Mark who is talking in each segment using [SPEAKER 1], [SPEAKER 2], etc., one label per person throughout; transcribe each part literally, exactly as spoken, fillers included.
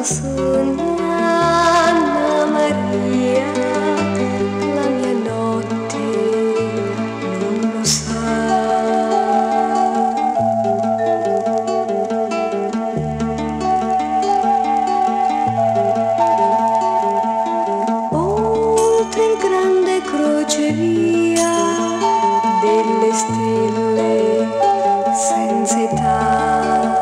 [SPEAKER 1] sogna Anna Maria, la mia notte non lo sa. Oltre il grande crocevia delle stelle senza età,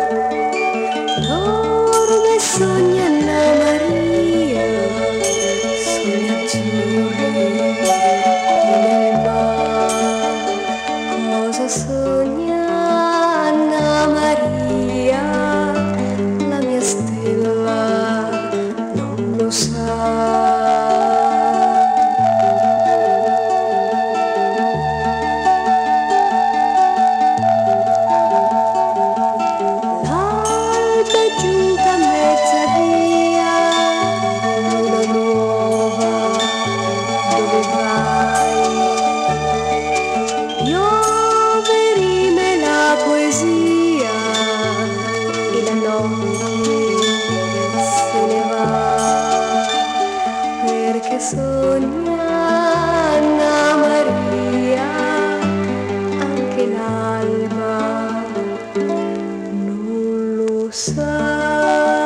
[SPEAKER 1] dorme e sogna Anna Maria, sogni azzurri nel mar. Cosa sogna Anna Maria, la mia stella non lo sa. Giunta a mezza via, luna nuova, dove vai? Piove, rime la poesia e la notte se ne va, perché sogna Anna Maria, anche l'alba non lo sa.